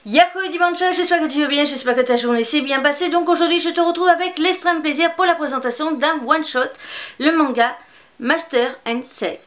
Yako Dibancha, j'espère que tu vas bien, j'espère que ta journée s'est bien passée. Donc aujourd'hui je te retrouve avec l'extrême plaisir pour la présentation d'un one shot, le manga Master and Slave.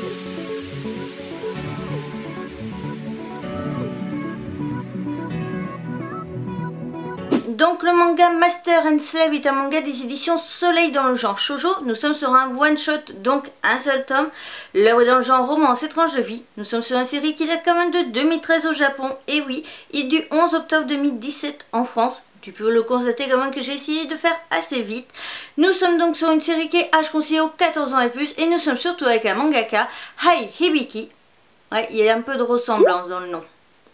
Donc le manga Master and Slave est un manga des éditions Soleil dans le genre shoujo. Nous sommes sur un one shot, donc un seul tome. L'œuvre est dans le genre romance étrange de vie. Nous sommes sur une série qui date quand même de 2013 au Japon. Et oui, et du 11 octobre 2017 en France. Tu peux le constater quand même que j'ai essayé de faire assez vite. Nous sommes donc sur une série qui est âge conseillé aux 14 ans et plus. Et nous sommes surtout avec un mangaka, Ai Hibiki. Ouais, il y a un peu de ressemblance dans le nom.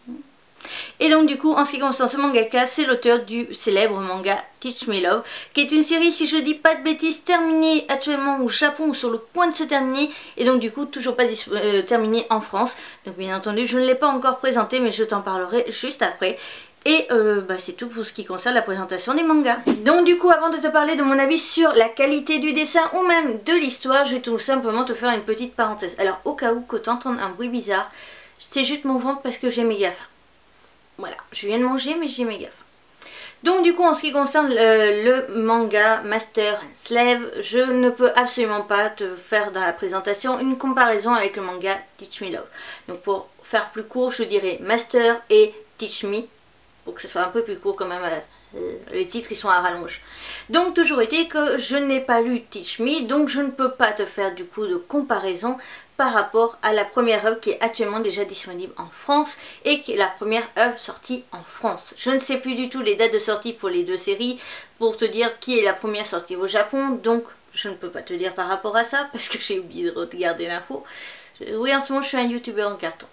Et donc du coup, en ce qui concerne ce mangaka, c'est l'auteur du célèbre manga Teach Me Love, qui est une série, si je dis pas de bêtises, terminée actuellement au Japon ou sur le point de se terminer, et donc du coup toujours pas terminée en France. Donc bien entendu, je ne l'ai pas encore présenté, mais je t'en parlerai juste après. Et c'est tout pour ce qui concerne la présentation des mangas. Donc du coup, avant de te parler de mon avis sur la qualité du dessin ou même de l'histoire, je vais tout simplement te faire une petite parenthèse. Alors au cas où que tu entends un bruit bizarre, c'est juste mon ventre parce que j'ai méga faim. Voilà, je viens de manger mais j'ai méga faim. Donc du coup, en ce qui concerne le manga Master and Slave, je ne peux absolument pas te faire dans la présentation une comparaison avec le manga Teach Me Love. Donc pour faire plus court, je dirais Master et Teach Me, pour que ce soit un peu plus court quand même. Les titres ils sont à rallonge. Donc toujours été que je n'ai pas lu Teach Me, donc je ne peux pas te faire du coup de comparaison par rapport à la première œuvre qui est actuellement déjà disponible en France et qui est la première œuvre sortie en France. Je ne sais plus du tout les dates de sortie pour les deux séries pour te dire qui est la première sortie au Japon, donc je ne peux pas te dire par rapport à ça parce que j'ai oublié de regarder l'info. Oui, en ce moment je suis un youtubeur en carton.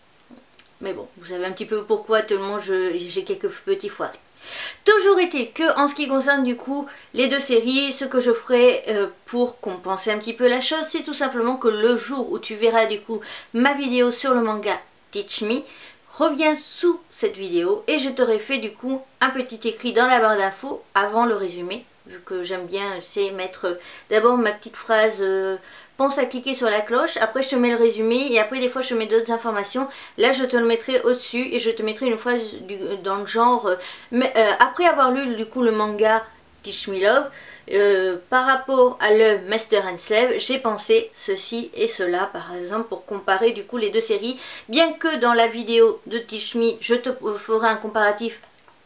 Mais bon, vous savez un petit peu pourquoi tellement j'ai quelques petits foirés. Toujours été que en ce qui concerne du coup les deux séries, ce que je ferai pour compenser un petit peu la chose, c'est tout simplement que le jour où tu verras du coup ma vidéo sur le manga Teach Me, reviens sous cette vidéo et je t'aurai fait du coup un petit écrit dans la barre d'infos avant le résumé, vu que j'aime bien c'est mettre d'abord ma petite phrase pense à cliquer sur la cloche, après je te mets le résumé et après des fois je te mets d'autres informations. Là je te le mettrai au-dessus et je te mettrai une phrase dans le genre après avoir lu du coup le manga Teach Me Love, par rapport à le Master and Slave, j'ai pensé ceci et cela par exemple pour comparer du coup les deux séries. Bien que dans la vidéo de Teach Me je te ferai un comparatif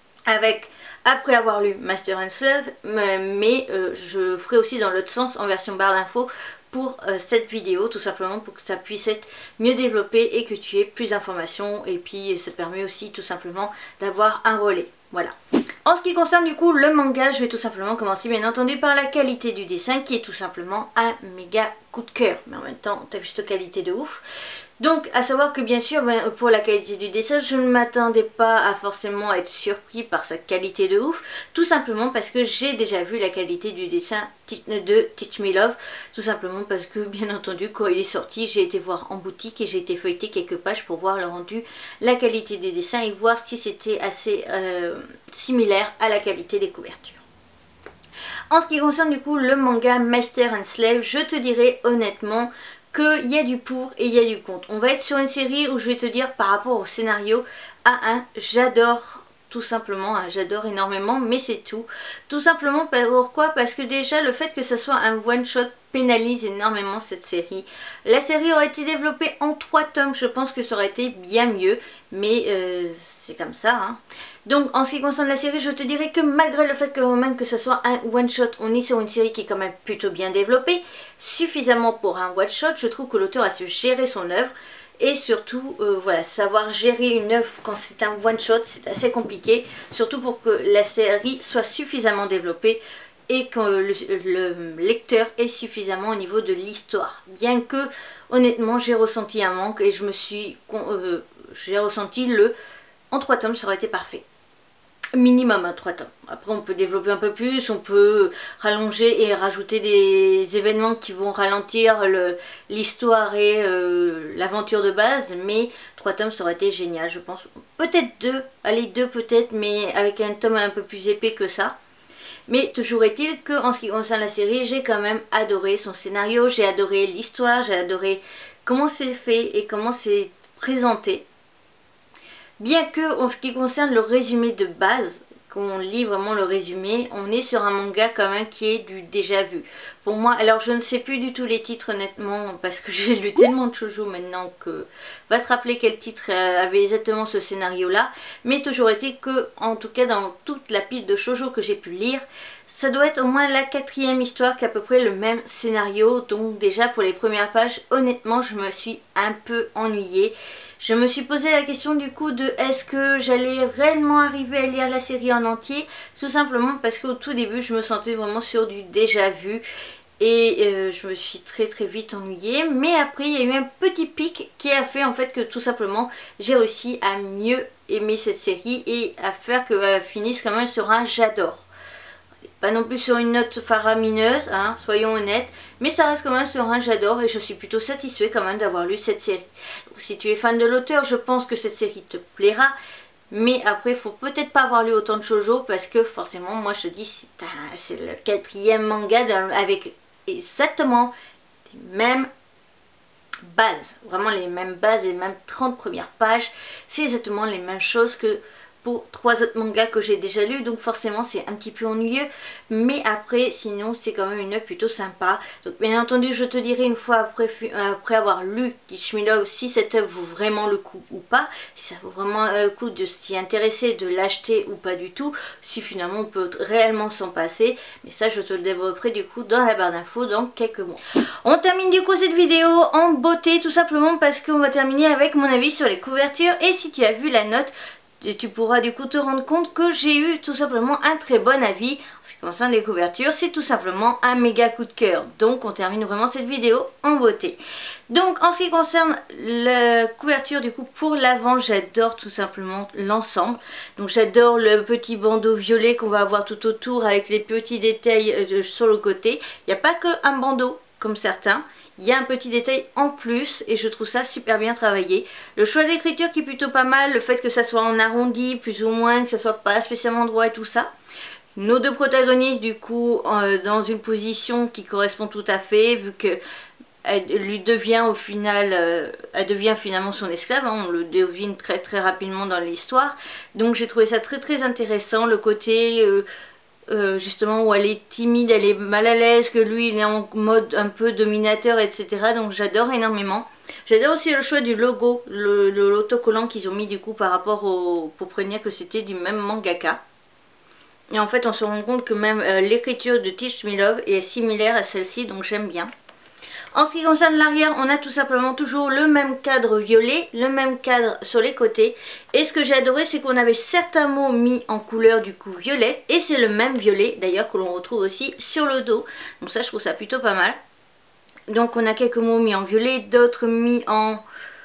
avec après avoir lu Master and Slave, mais je ferai aussi dans l'autre sens en version barre d'infos pour cette vidéo, tout simplement pour que ça puisse être mieux développé et que tu aies plus d'informations, et puis ça permet aussi tout simplement d'avoir un relais. Voilà. En ce qui concerne du coup le manga, je vais tout simplement commencer bien entendu par la qualité du dessin qui est tout simplement un méga coup de cœur, mais en même temps t'as juste qualité de ouf. Donc à savoir que bien sûr pour la qualité du dessin je ne m'attendais pas à forcément être surpris par sa qualité de ouf, tout simplement parce que j'ai déjà vu la qualité du dessin de Teach Me Love, tout simplement parce que bien entendu quand il est sorti j'ai été voir en boutique et j'ai été feuilleter quelques pages pour voir le rendu, la qualité des dessins et voir si c'était assez similaire à la qualité des couvertures. En ce qui concerne du coup le manga Master and Slave, je te dirais honnêtement qu'il y a du pour et il y a du contre. On va être sur une série où je vais te dire par rapport au scénario, j'adore tout simplement, j'adore énormément, mais c'est tout. Tout simplement pourquoi? Parce que déjà le fait que ça soit un one shot pénalise énormément cette série. La série aurait été développée en 3 tomes, je pense que ça aurait été bien mieux, mais c'est comme ça hein. Donc en ce qui concerne la série, je te dirais que malgré le fait que même que ce soit un one shot, on est sur une série qui est quand même plutôt bien développée, suffisamment pour un one shot. Je trouve que l'auteur a su gérer son œuvre et surtout voilà, savoir gérer une œuvre quand c'est un one shot c'est assez compliqué, surtout pour que la série soit suffisamment développée et que le lecteur est suffisamment au niveau de l'histoire. Bien que honnêtement j'ai ressenti un manque et j'ai ressenti en 3 tomes ça aurait été parfait. Minimum à 3 tomes. Après on peut développer un peu plus, on peut rallonger et rajouter des événements qui vont ralentir l'histoire et l'aventure de base, mais 3 tomes ça aurait été génial je pense. Peut-être 2, allez 2 peut-être, mais avec un tome un peu plus épais que ça. Mais toujours est-il que en ce qui concerne la série, j'ai quand même adoré son scénario, j'ai adoré l'histoire, j'ai adoré comment c'est fait et comment c'est présenté. Bien que en ce qui concerne le résumé de base, qu'on lit vraiment le résumé, on est sur un manga quand même qui est du déjà vu. Pour moi, alors je ne sais plus du tout les titres honnêtement, parce que j'ai lu tellement de shoujo maintenant que va te rappeler quel titre avait exactement ce scénario là, mais toujours été que, en tout cas dans toute la pile de shoujo que j'ai pu lire, ça doit être au moins la 4e histoire qui a à peu près le même scénario, donc déjà pour les premières pages, honnêtement je me suis un peu ennuyée. Je me suis posé la question du coup de est-ce que j'allais réellement arriver à lire la série en entier, tout simplement parce qu'au tout début je me sentais vraiment sur du déjà vu et je me suis très vite ennuyée, mais après il y a eu un petit pic qui a fait en fait que tout simplement j'ai réussi à mieux aimer cette série et à faire qu'elle finisse quand même sur un j'adore. Pas non plus sur une note faramineuse, hein, soyons honnêtes, mais ça reste quand même sur un j'adore et je suis plutôt satisfaite quand même d'avoir lu cette série. Donc, si tu es fan de l'auteur, je pense que cette série te plaira, mais après, il faut peut-être pas avoir lu autant de shoujo parce que forcément, moi je te dis, c'est le 4e manga avec exactement les mêmes bases, vraiment les mêmes bases, les mêmes 30 premières pages, c'est exactement les mêmes choses que pour 3 autres mangas que j'ai déjà lus, donc forcément c'est un petit peu ennuyeux, mais après sinon c'est quand même une œuvre plutôt sympa. Donc bien entendu je te dirai une fois après avoir lu Teach Me Love si cette œuvre vaut vraiment le coup ou pas, si ça vaut vraiment le coup de s'y intéresser, de l'acheter ou pas du tout, si finalement on peut réellement s'en passer, mais ça je te le développerai du coup dans la barre d'infos dans quelques mois. On termine du coup cette vidéo en beauté tout simplement parce qu'on va terminer avec mon avis sur les couvertures et si tu as vu la note, et tu pourras du coup te rendre compte que j'ai eu tout simplement un très bon avis en ce qui concerne les couvertures. C'est tout simplement un méga coup de cœur. Donc on termine vraiment cette vidéo en beauté. Donc en ce qui concerne la couverture du coup pour l'avant, j'adore tout simplement l'ensemble. Donc j'adore le petit bandeau violet qu'on va avoir tout autour avec les petits détails sur le côté. Il n'y a pas qu'un bandeau comme certains. Il y a un petit détail en plus et je trouve ça super bien travaillé. Le choix d'écriture qui est plutôt pas mal, le fait que ça soit en arrondi plus ou moins, que ça soit pas spécialement droit et tout ça. Nos deux protagonistes du coup dans une position qui correspond tout à fait vu que elle lui devient au final, elle devient finalement son esclave, hein, on le devine très rapidement dans l'histoire. Donc j'ai trouvé ça très intéressant, le côté... justement où elle est timide, elle est mal à l'aise, que lui il est en mode un peu dominateur, etc. Donc j'adore énormément. J'adore aussi le choix du logo, l'autocollant qu'ils ont mis du coup par rapport pour prévenir que c'était du même mangaka. Et en fait on se rend compte que même l'écriture de Teach Me Love est similaire à celle-ci, donc j'aime bien. En ce qui concerne l'arrière, on a tout simplement toujours le même cadre violet, le même cadre sur les côtés. Et ce que j'ai adoré, c'est qu'on avait certains mots mis en couleur du coup violet. Et c'est le même violet d'ailleurs que l'on retrouve aussi sur le dos. Donc ça, je trouve ça plutôt pas mal. Donc on a quelques mots mis en violet, d'autres mis en...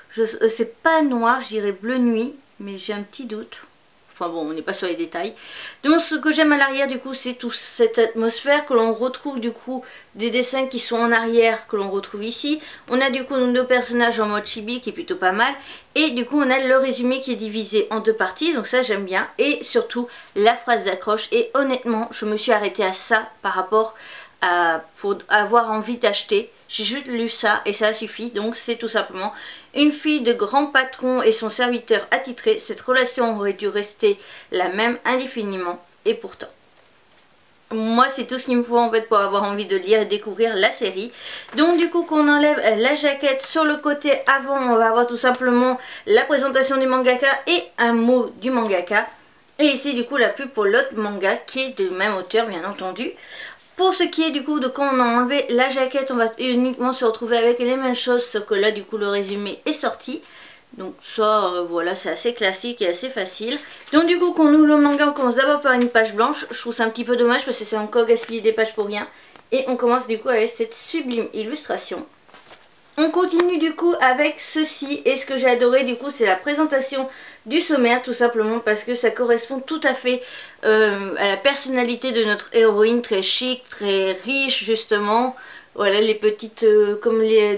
c'est pas noir, je dirais bleu nuit, mais j'ai un petit doute. Enfin bon, on n'est pas sur les détails. Donc ce que j'aime à l'arrière du coup, c'est toute cette atmosphère que l'on retrouve du coup des dessins qui sont en arrière que l'on retrouve ici. On a du coup nos deux personnages en mode chibi qui est plutôt pas mal. Et du coup on a le résumé qui est divisé en 2 parties, donc ça j'aime bien. Et surtout la phrase d'accroche. Et honnêtement, je me suis arrêtée à ça par rapport à pour avoir envie d'acheter. J'ai juste lu ça et ça suffit. Donc c'est tout simplement une fille de grand patron et son serviteur attitré. Cette relation aurait dû rester la même indéfiniment. Et pourtant, moi c'est tout ce qu'il me faut en fait pour avoir envie de lire et découvrir la série. Donc du coup qu'on enlève la jaquette, sur le côté avant on va avoir tout simplement la présentation du mangaka et un mot du mangaka. Et ici du coup la pub pour l'autre manga qui est du même auteur bien entendu. Pour ce qui est du coup de quand on a enlevé la jaquette, on va uniquement se retrouver avec les mêmes choses, sauf que là du coup le résumé est sorti. Donc ça voilà, c'est assez classique et assez facile. Donc du coup quand on ouvre le manga, on commence d'abord par une page blanche. Je trouve ça un petit peu dommage parce que c'est encore gaspiller des pages pour rien. Et on commence du coup avec cette sublime illustration. On continue du coup avec ceci, et ce que j'ai adoré du coup c'est la présentation du sommaire, tout simplement parce que ça correspond tout à fait à la personnalité de notre héroïne, très chic, très riche justement. Voilà les petites, comme les...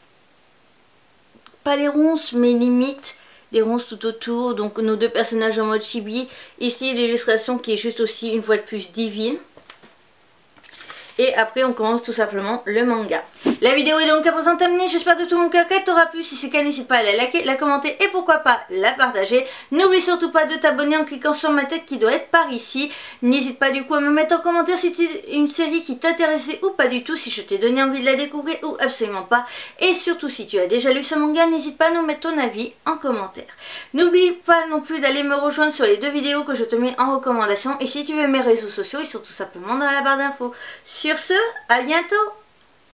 pas les ronces mais limite les ronces tout autour, donc nos deux personnages en mode chibi. Ici l'illustration qui est juste aussi une fois de plus divine. Et après on commence tout simplement le manga. La vidéo est donc à présent terminée, j'espère de tout mon cœur qu'elle t'aura plu. Si c'est le cas, n'hésite pas à la liker, la commenter et pourquoi pas la partager. N'oublie surtout pas de t'abonner en cliquant sur ma tête qui doit être par ici. N'hésite pas du coup à me mettre en commentaire si c'est une série qui t'intéressait ou pas du tout, si je t'ai donné envie de la découvrir ou absolument pas. Et surtout si tu as déjà lu ce manga, n'hésite pas à nous mettre ton avis en commentaire. N'oublie pas non plus d'aller me rejoindre sur les 2 vidéos que je te mets en recommandation. Et si tu veux mes réseaux sociaux, ils sont tout simplement dans la barre d'infos. Sur ce, à bientôt!